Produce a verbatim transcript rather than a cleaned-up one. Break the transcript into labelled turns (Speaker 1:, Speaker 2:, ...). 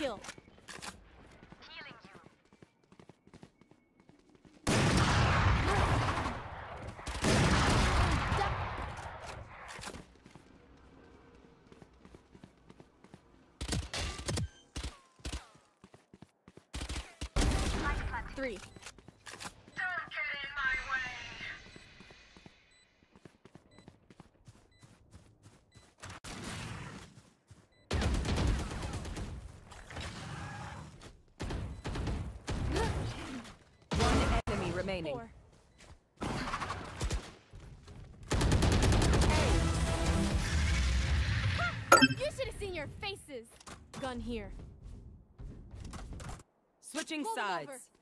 Speaker 1: kill. Three.
Speaker 2: Don't get in my way.
Speaker 3: One enemy remaining.
Speaker 1: Four. You should have seen your faces. Gun here.
Speaker 3: Switching
Speaker 1: Pull them
Speaker 3: sides.
Speaker 1: over.